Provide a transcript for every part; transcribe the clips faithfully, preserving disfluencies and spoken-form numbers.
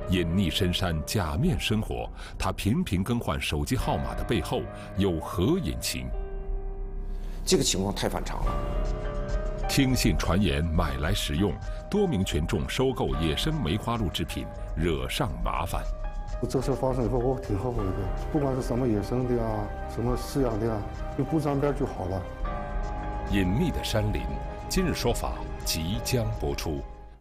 隐匿深山，假面生活，他频频更换手机号码的背后有何隐情？ 这个情况太反常了。 听信传言买来食用，多名群众收购野生梅花鹿制品，惹上麻烦。 这事发生以后，我挺后悔的。不管是什么野生的啊，什么饲养的啊，就不沾边就好了。 隐秘的山林，今日说法即将播出。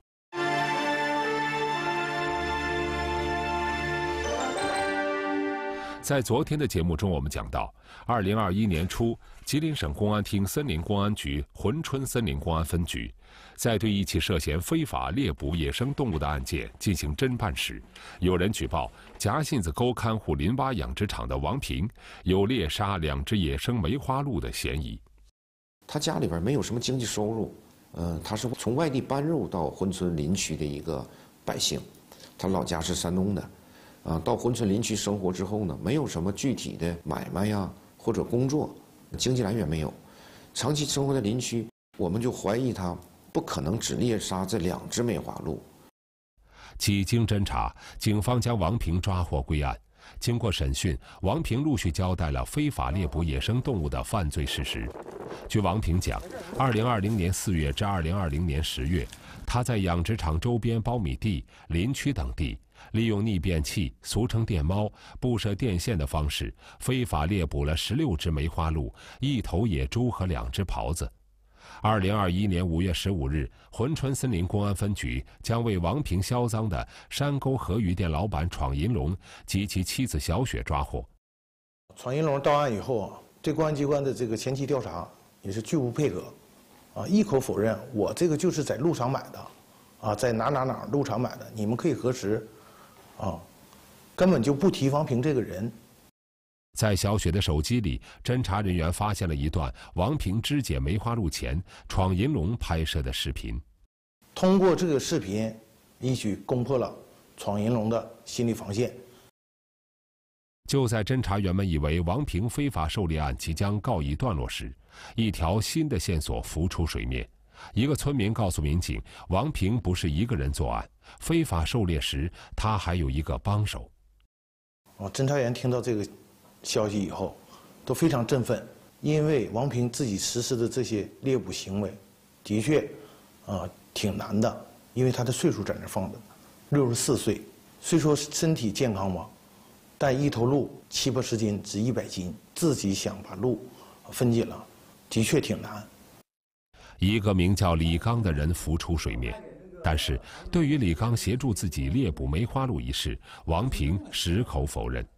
在昨天的节目中，我们讲到，二零二一年初，吉林省公安厅森林公安局珲春森林公安分局，在对一起涉嫌非法猎捕野生动物的案件进行侦办时，有人举报夹信子沟看护林蛙养殖场的王平有猎杀两只野生梅花鹿的嫌疑。 他家里边没有什么经济收入，呃，他是从外地搬入到珲春林区的一个百姓，他老家是山东的。啊，到珲春林区生活之后呢，没有什么具体的买卖呀或者工作，经济来源没有，长期生活在林区，我们就怀疑他不可能只猎杀这两只梅花鹿。 几经侦查，警方将王平抓获归案。经过审讯，王平陆续交代了非法猎捕野生动物的犯罪事实。据王平讲，二零二零年四月至二零二零年十月，他在养殖场周边苞米地、林区等地，利用逆变器（俗称电猫）布设电线的方式，非法猎捕了十六只梅花鹿、一头野猪和两只狍子。二零二一年五月十五日，珲春森林公安分局将为王平销赃的山沟河鱼店老板闯银龙及其妻子小雪抓获。 闯银龙到案以后，对公安机关的这个前期调查也是拒不配合，啊，一口否认我这个就是在鹿场买的，啊，在哪哪哪鹿场买的，你们可以核实，啊，根本就不提王平这个人。 在小雪的手机里，侦查人员发现了一段王平肢解梅花鹿前闯银龙拍摄的视频。 通过这个视频，一举攻破了闯银龙的心理防线。 就在侦查员们以为王平非法狩猎案即将告一段落时，一条新的线索浮出水面。一个村民告诉民警，王平不是一个人作案，非法狩猎时他还有一个帮手。 哦，侦查员听到这个消息以后，都非常振奋，因为王平自己实施的这些猎捕行为，的确，啊、呃，挺难的，因为他的岁数在那放着，六十四岁，虽说身体健康吧，但一头鹿七八十斤至一百斤，自己想把鹿分解了，的确挺难。 一个名叫李刚的人浮出水面，但是对于李刚协助自己猎捕梅花鹿一事，王平矢口否认。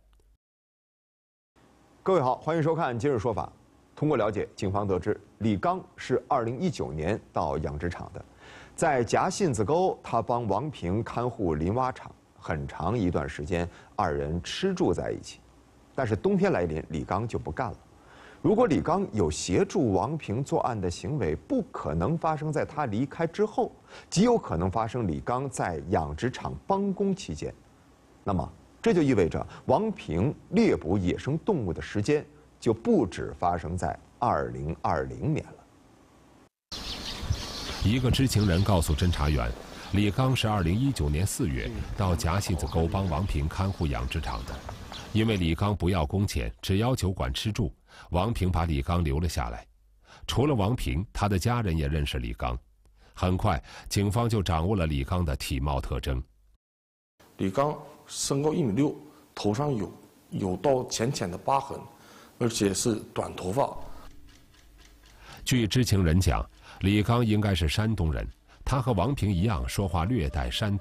各位好，欢迎收看《今日说法》。通过了解，警方得知李刚是二零一九年到养殖场的，在夹信子沟，他帮王平看护林蛙场，很长一段时间，二人吃住在一起。但是冬天来临，李刚就不干了。如果李刚有协助王平作案的行为，不可能发生在他离开之后，极有可能发生李刚在养殖场帮工期间。那么，这就意味着王平猎捕野生动物的时间就不止发生在二零二零年了。 一个知情人告诉侦查员，李刚是二零一九年四月到夹信子沟帮王平看护养殖场的。因为李刚不要工钱，只要求管吃住，王平把李刚留了下来。除了王平，他的家人也认识李刚。很快，警方就掌握了李刚的体貌特征。 李刚身高一米六，头上有有道浅浅的疤痕，而且是短头发。 据知情人讲，李刚应该是山东人，他和王平一样，说话略带山。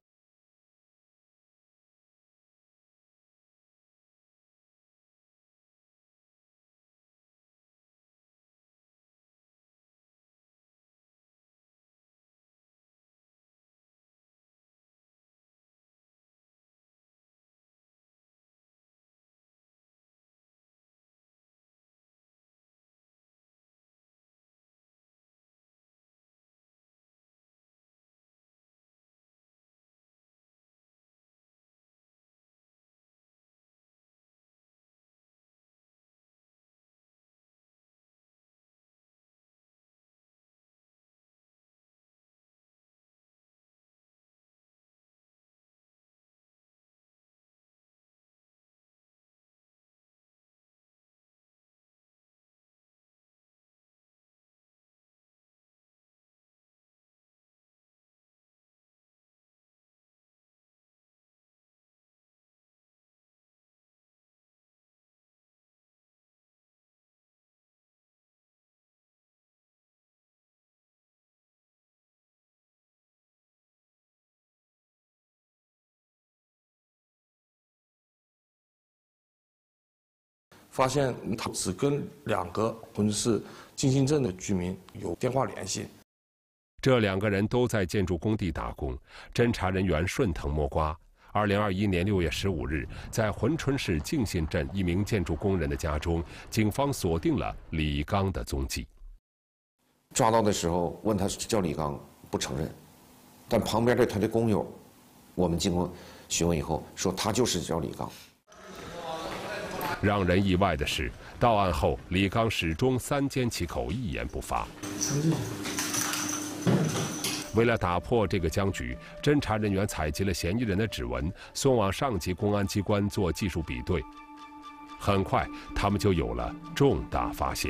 发现他只跟两个浑氏金星镇的居民有电话联系。 这两个人都在建筑工地打工，侦查人员顺藤摸瓜。二零二一年六月十五日，在珲春市敬信镇一名建筑工人的家中，警方锁定了李刚的踪迹。 抓到的时候问他叫李刚，不承认，但旁边的他的工友，我们经过询问以后说他就是叫李刚。 让人意外的是，到案后李刚始终三缄其口，一言不发。为了打破这个僵局，侦查人员采集了嫌疑人的指纹，送往上级公安机关做技术比对。很快，他们就有了重大发现。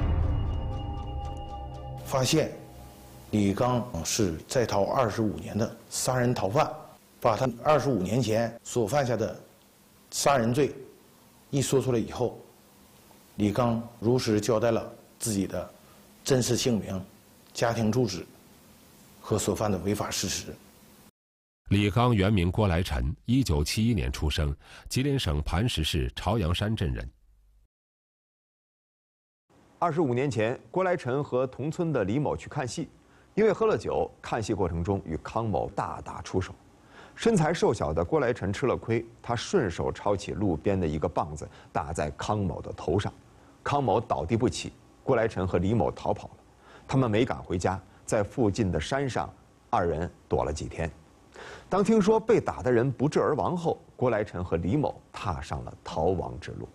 发现李刚是在逃二十五年的杀人逃犯，把他二十五年前所犯下的杀人罪一说出来以后，李刚如实交代了自己的真实姓名、家庭住址和所犯的违法事实。 李刚原名郭来臣，一九七一年出生，吉林省磐石市朝阳山镇人。 二十五年前，郭来臣和同村的李某去看戏，因为喝了酒，看戏过程中与康某大打出手。身材瘦小的郭来臣吃了亏，他顺手抄起路边的一个棒子打在康某的头上，康某倒地不起。郭来臣和李某逃跑了，他们没赶回家，在附近的山上，二人躲了几天。当听说被打的人不治而亡后，郭来臣和李某踏上了逃亡之路。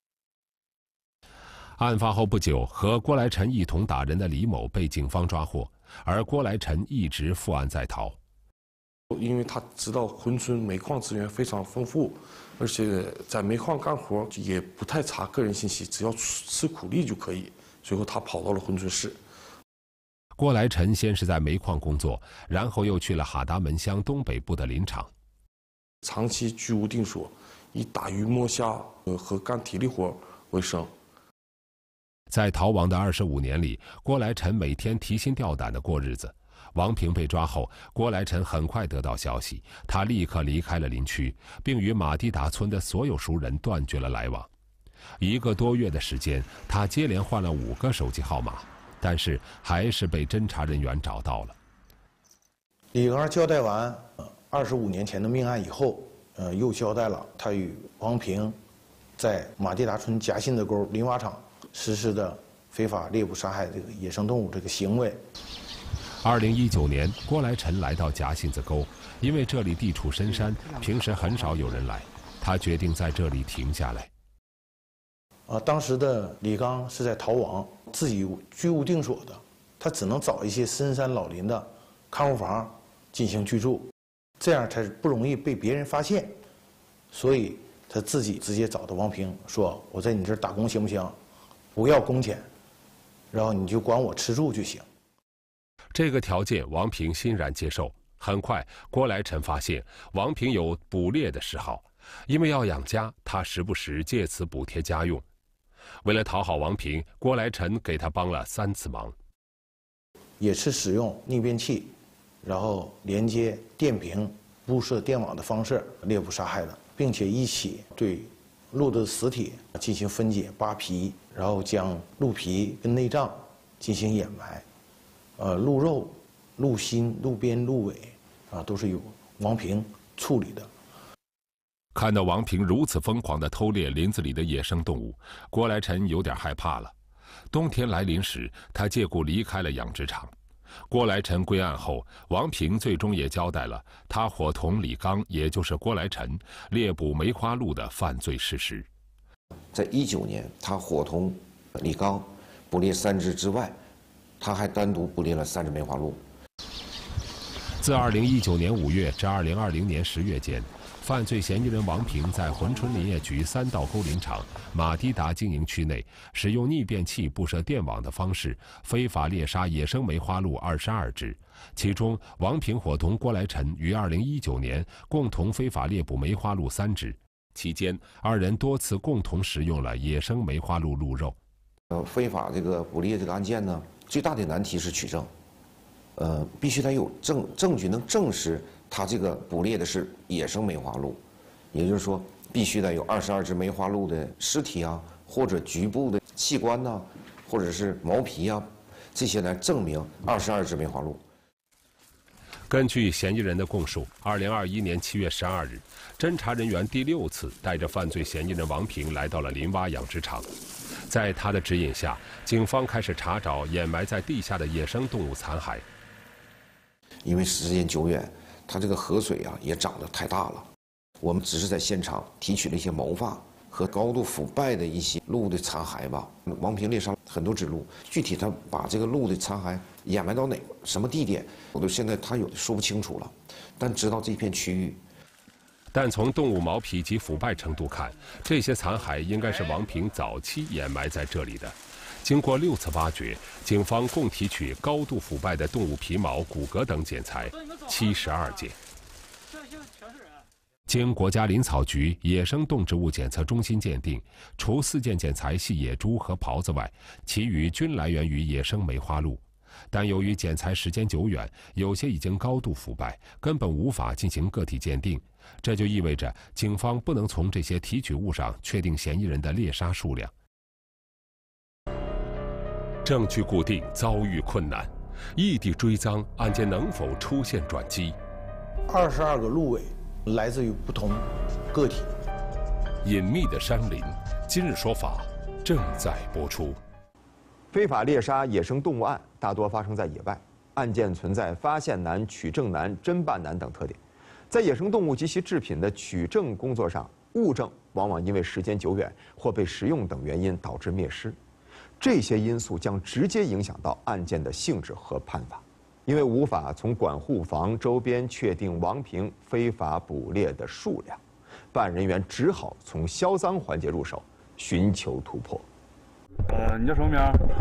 案发后不久，和郭来臣一同打人的李某被警方抓获，而郭来臣一直负案在逃。 因为他知道珲春煤矿资源非常丰富，而且在煤矿干活也不太查个人信息，只要吃苦力就可以。最后他跑到了珲春市。 郭来臣先是在煤矿工作，然后又去了哈达门乡东北部的林场， 长期居无定所，以打鱼摸虾呃和干体力活为生。 在逃亡的二十五年里，郭来臣每天提心吊胆地过日子。王平被抓后，郭来臣很快得到消息，他立刻离开了林区，并与马地达村的所有熟人断绝了来往。一个多月的时间，他接连换了五个手机号码，但是还是被侦查人员找到了。 李刚交代完二十五年前的命案以后，呃，又交代了他与王平在马地达村夹信子沟林蛙场实施的非法猎捕杀害这个野生动物这个行为。 二零一九年，郭来臣来到夹信子沟，因为这里地处深山，平时很少有人来，他决定在这里停下来。 啊，当时的李刚是在逃亡，自己居无定所的，他只能找一些深山老林的看护房进行居住，这样才不容易被别人发现。所以他自己直接找到王平说：“我在你这儿打工行不行？不要工钱，然后你就管我吃住就行。” 这个条件，王平欣然接受。很快，郭来臣发现王平有捕猎的嗜好，因为要养家，他时不时借此补贴家用。为了讨好王平，郭来臣给他帮了三次忙， 也是使用逆变器，然后连接电瓶、布设电网的方式猎捕杀害的，并且一起对鹿的尸体进行分解、扒皮，然后将鹿皮跟内脏进行掩埋。呃，鹿肉、鹿心、鹿鞭、鹿尾，啊，都是由王平处理的。 看到王平如此疯狂地偷猎林子里的野生动物，郭来臣有点害怕了。冬天来临时，他借故离开了养殖场。郭来臣归案后，王平最终也交代了他伙同李刚，也就是郭来臣猎捕梅花鹿的犯罪事实。 在一九年，他伙同李刚捕猎三只之外，他还单独捕猎了三只梅花鹿。 自二零一九年五月至二零二零年十月间，犯罪嫌疑人王平在珲春林业局三道沟林场马地达经营区内，使用逆变器布设电网的方式，非法猎杀野生梅花鹿二十二只。其中，王平伙同郭来臣于二零一九年共同非法猎捕梅花鹿三只，期间二人多次共同食用了野生梅花鹿鹿肉。 呃，非法这个捕猎这个案件呢，最大的难题是取证，呃，必须得有证证据能证实他这个捕猎的是野生梅花鹿，也就是说，必须得有二十二只梅花鹿的尸体啊， 或者局部的器官呐、啊，或者是毛皮啊，这些来证明二十二支梅花鹿。 根据嫌疑人的供述，二零二一年七月十二日，侦查人员第六次带着犯罪嫌疑人王平来到了林洼养殖场。在他的指引下，警方开始查找掩埋在地下的野生动物残骸。 因为时间久远，它这个河水啊也长得太大了。我们只是在现场提取了一些毛发和高度腐败的一些鹿的残骸吧。王平猎杀很多只鹿，具体他把这个鹿的残骸掩埋到哪什么地点，我都现在他有的说不清楚了，但知道这片区域。 但从动物毛皮及腐败程度看，这些残骸应该是王平早期掩埋在这里的。经过六次挖掘，警方共提取高度腐败的动物皮毛、骨骼等检材七十二件。经国家林草局野生动植物检测中心鉴定，除四件检材系野猪和狍子外，其余均来源于野生梅花鹿。但由于检材时间久远，有些已经高度腐败，根本无法进行个体鉴定。这就意味着警方不能从这些提取物上确定嫌疑人的猎杀数量。证据固定遭遇困难，异地追赃案件能否出现转机？ 二十二个鹿尾来自于不同个体。 隐秘的山林，今日说法正在播出。 非法猎杀野生动物案大多发生在野外，案件存在发现难、取证难、侦办难等特点。在野生动物及其制品的取证工作上，物证往往因为时间久远或被食用等原因导致灭失。这些因素将直接影响到案件的性质和判罚，因为无法从管护房周边确定王平非法捕猎的数量，办案人员只好从销赃环节入手，寻求突破。 呃，你叫什么名？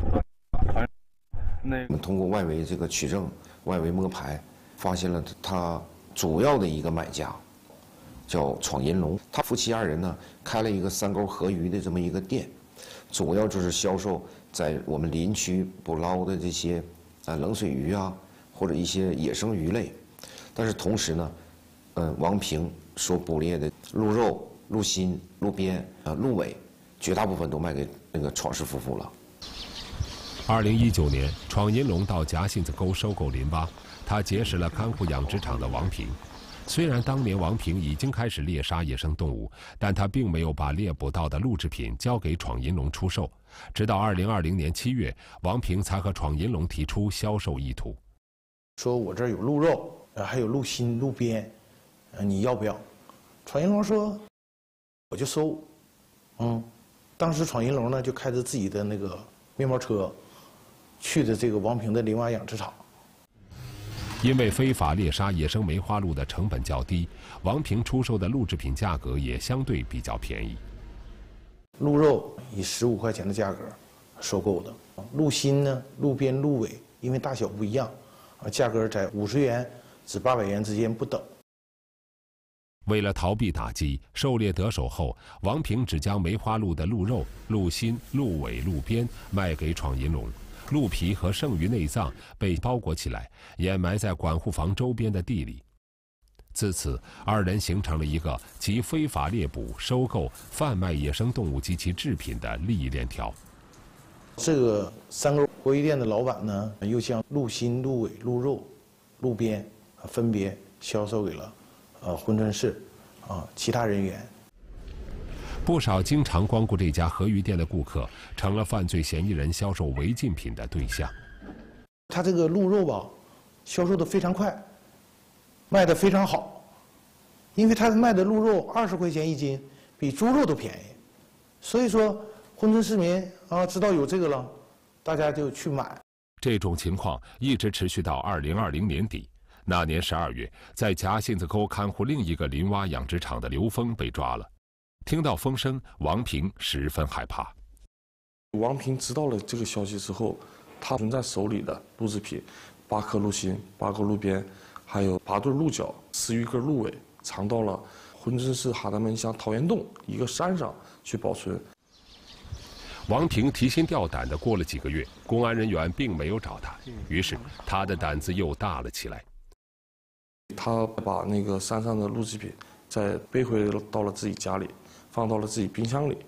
那我们通过外围这个取证、外围摸排，发现了他主要的一个买家，叫闯银龙。他夫妻二人呢开了一个三沟河鱼的这么一个店，主要就是销售在我们林区捕捞的这些啊冷水鱼啊，或者一些野生鱼类。但是同时呢，嗯，王平所捕猎的鹿肉、鹿心、鹿鞭啊、鹿尾，绝大部分都卖给那个闯氏夫妇了。 二零一九年，闯银龙到夹信子沟收购林洼，他结识了看护养殖场的王平。虽然当年王平已经开始猎杀野生动物，但他并没有把猎捕到的鹿制品交给闯银龙出售。直到二零二零年七月，王平才和闯银龙提出销售意图。 说我这儿有鹿肉，呃，还有鹿心、鹿鞭，呃，你要不要？闯银龙说，我就收。嗯，当时闯银龙呢就开着自己的那个面包车，去的这个王平的林洼养殖场。 因为非法猎杀野生梅花鹿的成本较低，王平出售的鹿制品价格也相对比较便宜。 鹿肉以十五块钱的价格收购的，鹿心呢、鹿鞭、鹿尾，因为大小不一样，啊，价格在五十元至八百元之间不等。 为了逃避打击，狩猎得手后，王平只将梅花鹿的鹿肉、鹿心、鹿尾、鹿鞭卖给闯银龙。鹿皮和剩余内脏被包裹起来，掩埋在管护房周边的地里。自此，二人形成了一个集非法猎捕、收购、贩卖野生动物及其制品的利益链条。 这个三沟活鱼店的老板呢，又将鹿心、鹿尾、鹿肉、鹿鞭分别销售给了呃珲春市啊其他人员。 不少经常光顾这家河鱼店的顾客，成了犯罪嫌疑人销售违禁品的对象。 他这个鹿肉吧，销售的非常快，卖的非常好，因为他卖的鹿肉二十块钱一斤，比猪肉都便宜。所以说，珲春市民啊，知道有这个了，大家就去买。 这种情况一直持续到二零二零年底。那年十二月，在夹信子沟看护另一个林洼养殖场的刘峰被抓了。听到风声，王平十分害怕。 王平知道了这个消息之后，他存在手里的鹿制品，八颗鹿心、八个鹿鞭，还有八对鹿角、十余根鹿尾，藏到了珲春市哈达门乡桃源洞一个山上去保存。 王平提心吊胆地过了几个月，公安人员并没有找他，于是他的胆子又大了起来。 他把那个山上的鹿制品再背回到了自己家里，放到了自己冰箱里。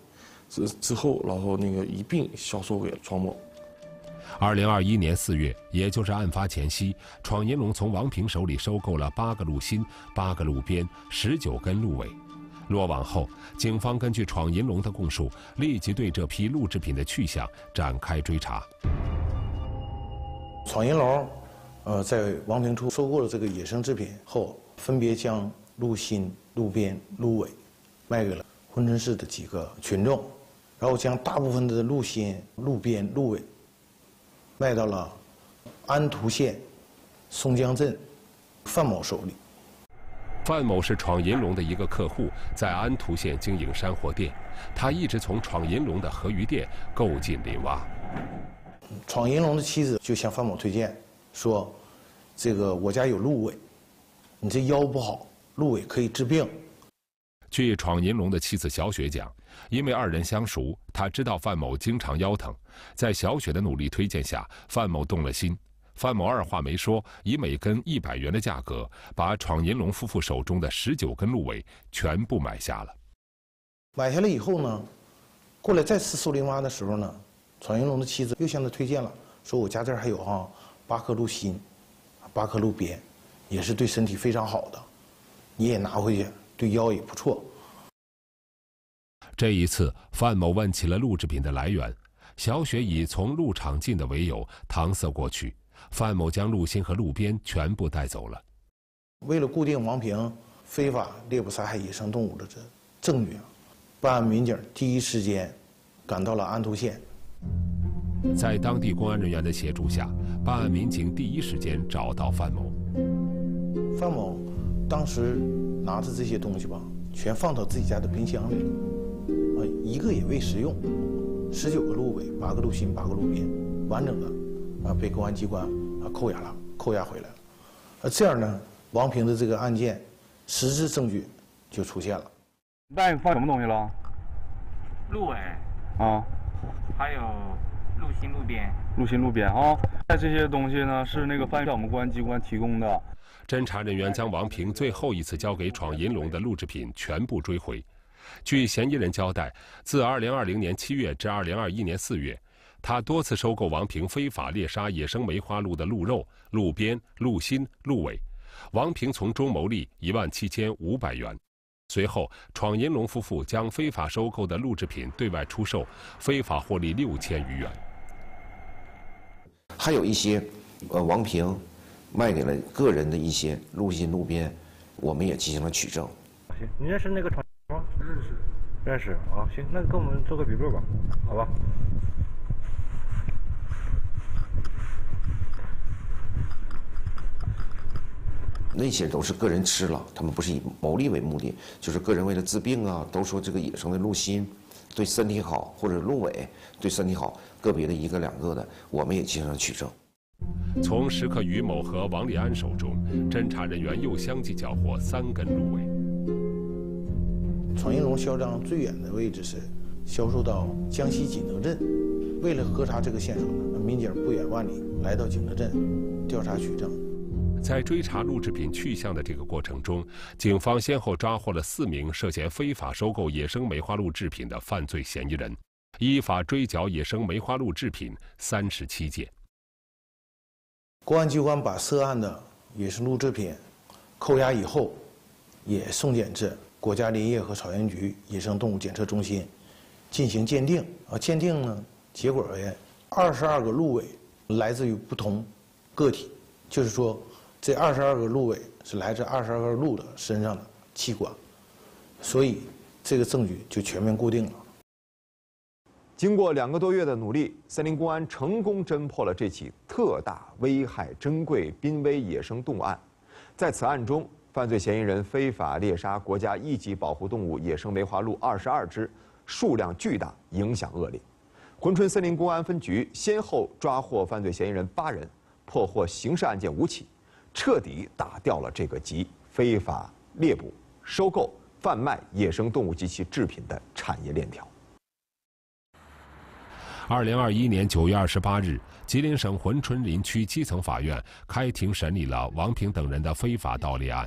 之之后，然后那个一并销售给庄某。 二零二一年四月，也就是案发前夕，闯银龙从王平手里收购了八个鹿心、八个鹿鞭、十九根鹿尾。落网后，警方根据闯银龙的供述，立即对这批鹿制品的去向展开追查。 闯银龙，呃，在王平处收购了这个野生制品后，分别将鹿心、鹿鞭、鹿尾卖给了珲春市的几个群众，然后将大部分的鹿心、鹿鞭、鹿尾卖到了安图县松江镇范某手里。 范某是闯银龙的一个客户，在安图县经营山货店，他一直从闯银龙的河鱼店购进林蛙。 闯银龙的妻子就向范某推荐说：“这个我家有鹿尾，你这腰不好，鹿尾可以治病。” 据闯银龙的妻子小雪讲，因为二人相熟，她知道范某经常腰疼，在小雪的努力推荐下，范某动了心。范某二话没说，以每根一百元的价格，把闯银龙夫妇手中的十九根鹿尾全部买下了。 买下来以后呢，过来再次收林蛙的时候呢，闯银龙的妻子又向他推荐了，说我家这儿还有哈、啊、八颗鹿心，八颗鹿鞭，也是对身体非常好的，你也拿回去，对腰也不错。 这一次，范某问起了鹿制品的来源，小雪以从鹿场近的为由搪塞过去。范某将鹿心和鹿鞭全部带走了。 为了固定王平非法猎捕杀害野生动物的这证据啊，办案民警第一时间赶到了安图县。 在当地公安人员的协助下，办案民警第一时间找到范某。 范某当时拿着这些东西吧，全放到自己家的冰箱里了，啊，一个也未食用。十九个鹿尾，八个鹿心，八个鹿鞭，完整的。啊，被公安机关啊扣押了，扣押回来了。呃，这样呢，王平的这个案件实质证据就出现了。 袋里放什么东西了？ 鹿尾啊， 还有鹿心、鹿鞭。 鹿心、鹿鞭啊，这些东西呢是那个犯我们公安机关提供的。 侦查人员将王平最后一次交给闯银龙的鹿制品全部追回。据嫌疑人交代，自二零二零年七月至二零二一年四月。他多次收购王平非法猎杀野生梅花鹿的鹿肉、鹿鞭、鹿心、鹿尾，王平从中牟利一万七千五百元。随后，闯银龙夫妇将非法收购的鹿制品对外出售，非法获利六千余元。 还有一些，呃，王平卖给了个人的一些鹿心、鹿鞭，我们也进行了取证。 行，你认识那个闯吗？认识，认识啊。行，那跟我们做个笔录吧，好吧？ 那些都是个人吃了，他们不是以牟利为目的，就是个人为了治病啊，都说这个野生的鹿心对身体好，或者鹿尾对身体好，个别的一个两个的，我们也进行了取证。 从食客于某和王立安手中，侦查人员又相继缴获三根鹿尾。 闯银龙销赃最远的位置是销售到江西景德镇。为了核查这个线索呢，民警不远万里来到景德镇调查取证。 在追查鹿制品去向的这个过程中，警方先后抓获了四名涉嫌非法收购野生梅花鹿制品的犯罪嫌疑人，依法追缴野生梅花鹿制品三十七件。 公安机关把涉案的野生鹿制品扣押以后，也送检至国家林业和草原局野生动物检测中心进行鉴定。啊，鉴定呢，结果为二十二个鹿尾来自于不同个体，就是说。这二十二个鹿尾是来自二十二个鹿的身上的器官，所以这个证据就全面固定了。 经过两个多月的努力，森林公安成功侦破了这起特大危害珍贵濒危野生动物案。在此案中，犯罪嫌疑人非法猎杀国家一级保护动物野生梅花鹿二十二只，数量巨大，影响恶劣。珲春森林公安分局先后抓获犯罪嫌疑人八人，破获刑事案件五起。彻底打掉了这个集非法猎捕、收购、贩卖野生动物及其制品的产业链条。 二零二一年九月二十八日，吉林省珲春林区基层法院开庭审理了王平等人的非法盗猎案。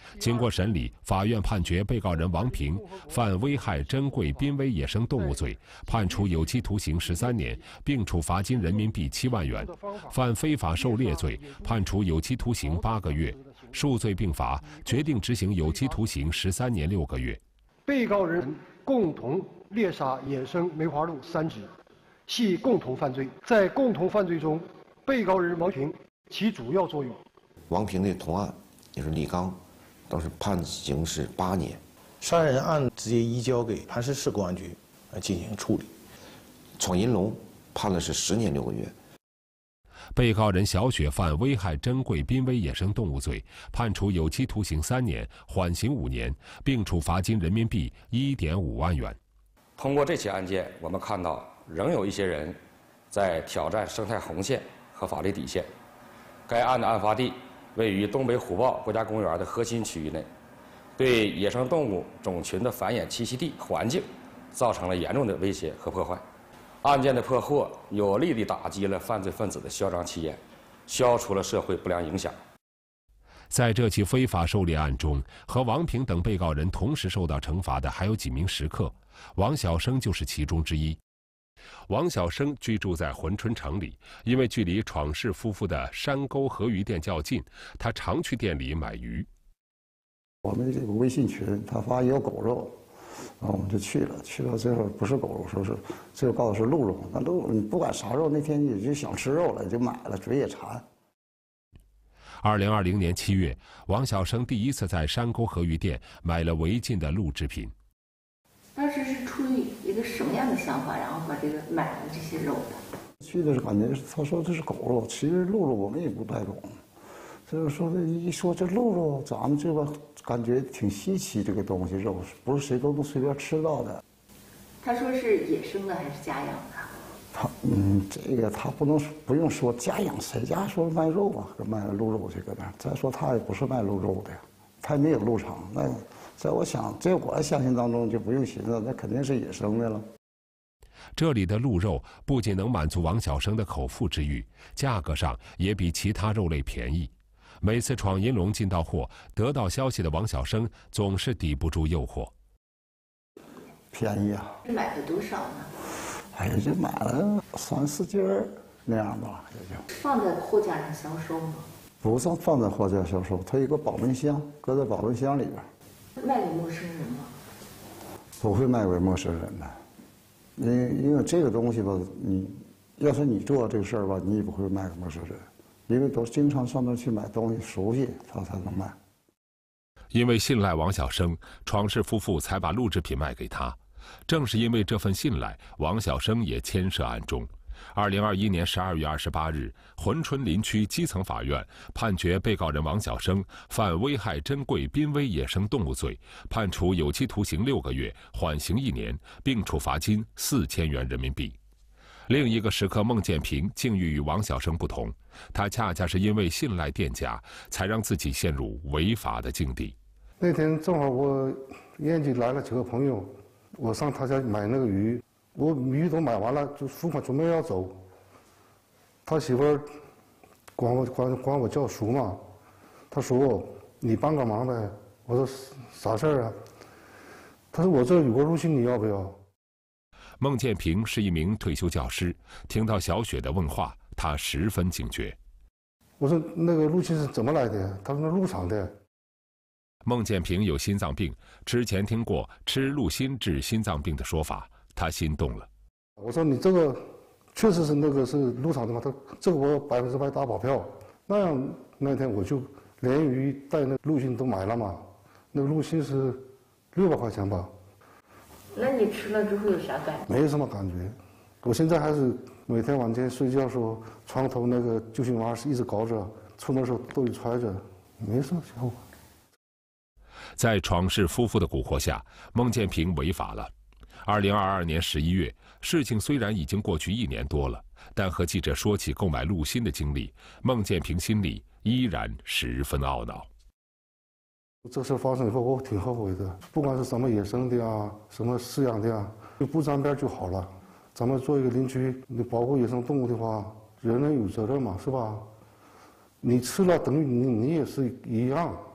经过审理，法院判决被告人王平犯危害珍贵濒危野生动物罪，判处有期徒刑十三年，并处罚金人民币七万元；犯非法狩猎罪，判处有期徒刑八个月。数罪并罚，决定执行有期徒刑十三年六个月。 被告人共同猎杀野生梅花鹿三只，系共同犯罪。在共同犯罪中，被告人王平起主要作用。 王平的同案也是李刚，当时判刑是八年。 杀人案直接移交给磐石市公安局来进行处理。 闯银龙判的是十年六个月。 被告人小雪犯危害珍贵濒危野生动物罪，判处有期徒刑三年，缓刑五年，并处罚金人民币一点五万元。 通过这起案件，我们看到仍有一些人在挑战生态红线和法律底线。该案的案发地位于东北虎豹国家公园的核心区域内，对野生动物种群的繁衍栖息地环境造成了严重的威胁和破坏。案件的破获有力地打击了犯罪分子的嚣张气焰，消除了社会不良影响。 在这起非法狩猎案中，和王平等被告人同时受到惩罚的还有几名食客，王小生就是其中之一。王小生居住在珲春城里，因为距离闯氏夫妇的山沟河鱼店较近，他常去店里买鱼。 我们这个微信群，他发有狗肉。然后我们就去了，去了最后不是狗肉，说是最后告诉是鹿肉。那鹿你不管啥肉，那天也就想吃肉了，就买了，嘴也馋。 二零二零年七月，王小生第一次在山沟河鱼店买了违禁的鹿制品。 当时是出于一个什么样的想法，然后把这个买了这些肉的？ 去的是感觉他说这是狗肉，其实鹿肉我们也不太懂。就是说这一说这鹿肉，咱们这个感觉挺稀奇，这个东西肉不是谁都能随便吃到的。 他说是野生的还是家养的？ 他嗯，这个他不能不用说家养，谁家说卖肉啊，卖鹿肉这个的。再说他也不是卖鹿肉的，他也没有鹿场。那在我想，在我的相信当中就不用寻思，那肯定是野生的了。 这里的鹿肉不仅能满足王小生的口腹之欲，价格上也比其他肉类便宜。每次闯银龙进到货，得到消息的王小生总是抵不住诱惑。 便宜啊！ 买了多少呢？ 哎呀，就买了三四斤儿那样吧，也就。 放在货架上销售吗？ 不算放在货架销售，它有个保温箱，搁在保温箱里边。 卖给陌生人吗？ 不会卖给陌生人的，因为因为这个东西吧，你要是你做这个事儿吧，你也不会卖给陌生人。因为都经常上那去买东西，熟悉他才能卖。 因为信赖王小生，闯氏夫妇才把鹿制品卖给他。正是因为这份信赖，王小生也牵涉案中。二零二一年十二月二十八日，珲春林区基层法院判决被告人王小生犯危害珍贵濒危野生动物罪，判处有期徒刑六个月，缓刑一年，并处罚金四千元人民币。另一个食客孟建平境遇与王小生不同，他恰恰是因为信赖店家，才让自己陷入违法的境地。 那天正好我宴集来了几个朋友，我上他家买那个鱼，我鱼都买完了，就付款准备要走。他媳妇儿管我管管我叫叔嘛，他说你帮个忙呗。我说啥事儿啊？他说我这有个入侵，你要不要？ 孟建平是一名退休教师，听到小雪的问话，他十分警觉。 我说那个入侵是怎么来的？他说那入场的。 孟建平有心脏病，之前听过吃鹿心治心脏病的说法，他心动了。 我说你这个确实是那个是入场的吗？他这个我百分之百打保票。那样那天我就连鱼带那鹿心都买了嘛，那个鹿心是六百块钱吧。 那你吃了之后有啥感觉？ 没什么感觉，我现在还是每天晚间睡觉时候，床头那个救心丸是一直搞着，出门时候都得揣着，没什么效果。 在闯氏夫妇的蛊惑下，孟建平违法了。二零二二年十一月，事情虽然已经过去一年多了，但和记者说起购买鹿心的经历，孟建平心里依然十分懊恼。 这事发生以后，我挺后悔的。不管是什么野生的啊，什么饲养的啊，就不沾边就好了。咱们做一个邻居，你保护野生动物的话，人人有责任嘛，是吧？你吃了等于你你也是一样，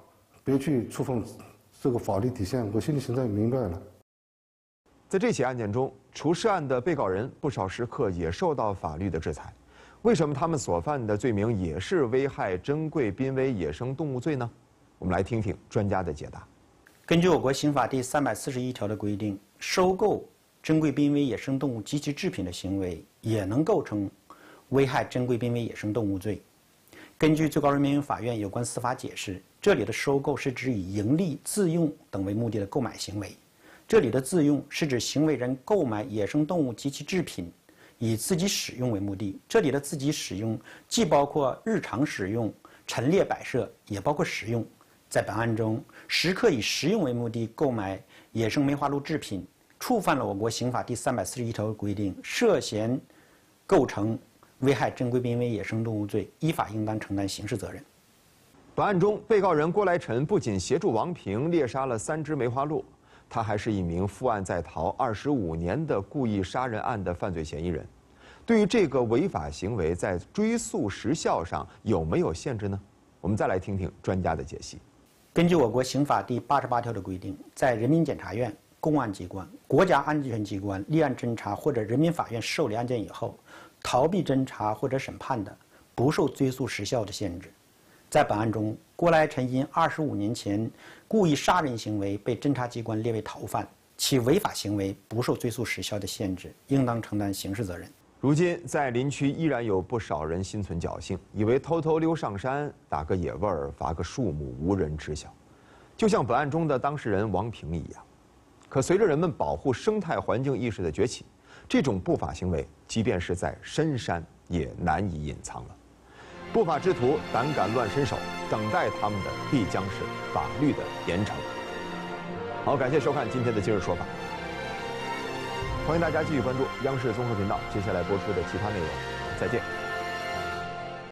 别去触碰这个法律底线。我心里现在明白了。 在这起案件中，除涉案的被告人不少时刻也受到法律的制裁。为什么他们所犯的罪名也是危害珍贵濒危野生动物罪呢？我们来听听专家的解答。 根据我国刑法第三百四十一条的规定，收购珍贵濒危野生动物及其制品的行为也能构成危害珍贵濒危野生动物罪。根据最高人民法院有关司法解释，这里的收购是指以盈利、自用等为目的的购买行为。这里的自用是指行为人购买野生动物及其制品，以自己使用为目的。这里的自己使用既包括日常使用、陈列摆设，也包括食用。在本案中，食客以食用为目的购买野生梅花鹿制品，触犯了我国刑法第三百四十一条的规定，涉嫌构成危害珍贵濒危野生动物罪，依法应当承担刑事责任。 本案中，被告人郭来臣不仅协助王平猎杀了三只梅花鹿，他还是一名负案在逃二十五年的故意杀人案的犯罪嫌疑人。对于这个违法行为，在追诉时效上有没有限制呢？我们再来听听专家的解析。 根据我国刑法第八十八条的规定，在人民检察院、公安机关、国家安全机关立案侦查或者人民法院受理案件以后，逃避侦查或者审判的，不受追诉时效的限制。在本案中，郭来臣因二十五年前故意杀人行为被侦查机关列为逃犯，其违法行为不受追诉时效的限制，应当承担刑事责任。 如今，在林区依然有不少人心存侥幸，以为偷偷溜上山打个野味儿、伐个树木无人知晓，就像本案中的当事人王平一样。可随着人们保护生态环境意识的崛起，这种不法行为，即便是在深山也难以隐藏了。不法之徒胆敢乱伸手，等待他们的必将是法律的严惩。好，感谢收看今天的《今日说法》，欢迎大家继续关注央视综合频道接下来播出的其他内容，再见。